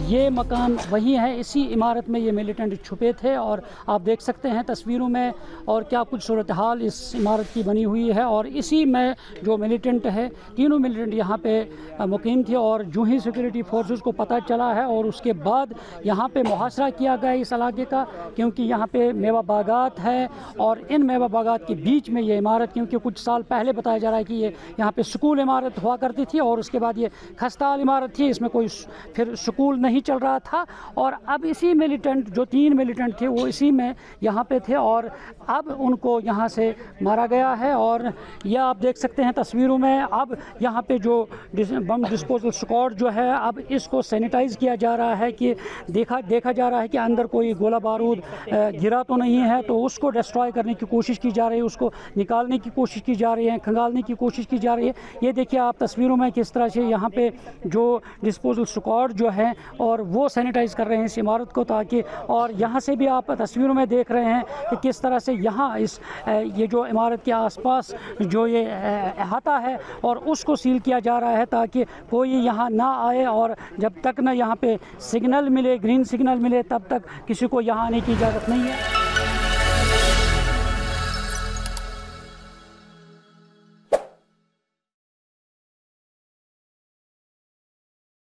ये मकान वही है, इसी इमारत में ये मिलिटेंट छुपे थे और आप देख सकते हैं तस्वीरों में और क्या कुछ सूरत हाल इस इमारत की बनी हुई है। और इसी में जो मिलिटेंट है, तीनों मिलिटेंट यहाँ पे मुकीम थे और जो ही सिक्योरिटी फोर्सेस को पता चला है और उसके बाद यहाँ पे मुहासरा किया गया इस इलाके का, क्योंकि यहाँ पे मेवा बागात है और इन मेवा बागात के बीच में ये इमारत, क्योंकि कुछ साल पहले बताया जा रहा है कि ये यहाँ पे स्कूल इमारत हुआ करती थी और उसके बाद ये खस्ताल इमारत थी, इसमें कोई फिर स्कूल नहीं चल रहा था। और अब इसी मिलिटेंट, जो 3 मिलिटेंट थे, वो इसी में यहाँ पे थे और अब उनको यहाँ से मारा गया है। और यह आप देख सकते हैं तस्वीरों में, अब यहाँ पे जो बम डिस्पोजल स्क्वाड जो है, अब इसको सैनिटाइज़ किया जा रहा है कि देखा जा रहा है कि अंदर कोई गोला बारूद गिरा तो नहीं है, तो उसको डिस्ट्रॉय करने की कोशिश की जा रही है, उसको निकालने की कोशिश की जा रही है, खंगालने की कोशिश की जा रही है। ये देखिए आप तस्वीरों में किस तरह से यहाँ पे जो डिस्पोजल स्क्वाड जो है और वो सैनिटाइज़ कर रहे हैं इस इमारत को, ताकि, और यहाँ से भी आप तस्वीरों में देख रहे हैं कि किस तरह से यहाँ ये जो इमारत के आसपास जो ये अहाता है और उसको सील किया जा रहा है ताकि कोई यहाँ ना आए और जब तक ना यहाँ पे सिग्नल मिले, ग्रीन सिग्नल मिले, तब तक किसी को यहाँ आने की इजाज़त नहीं है।